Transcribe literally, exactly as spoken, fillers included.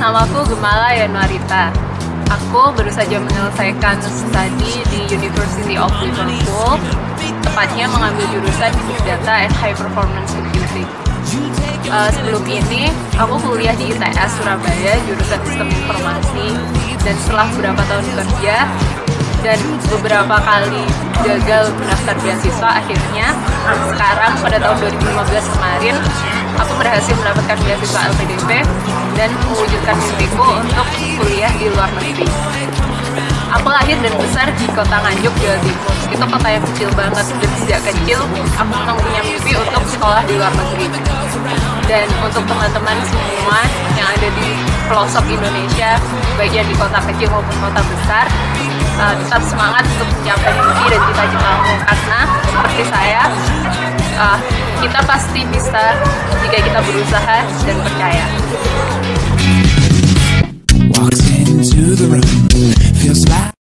Namaku Gemala Yanuarita. Aku baru saja menyelesaikan studi di University of Liverpool, tepatnya mengambil jurusan Big Data and High Performance Computing. Uh, sebelum ini, aku kuliah di I T S Surabaya, jurusan Sistem Informasi, dan setelah beberapa tahun kerja dan beberapa kali gagal mendaftar beasiswa, akhirnya sekarang pada tahun dua ribu lima belas kemarin aku berhasil mendapatkan beasiswa L P D P dan mewujudkan mimpiku untuk kuliah di luar negeri. Aku lahir dan besar di kota Nganjuk, Jawa Timur. Itu kota yang kecil banget, dan sejak kecil aku memang punya mimpi untuk sekolah di luar negeri. Dan untuk teman-teman semua yang ada di pelosok Indonesia, baik yang di kota kecil maupun kota besar, uh, tetap semangat untuk mencapai mimpi dan cita-citamu, karena seperti saya, uh, kita pasti bisa jika kita berusaha dan percaya.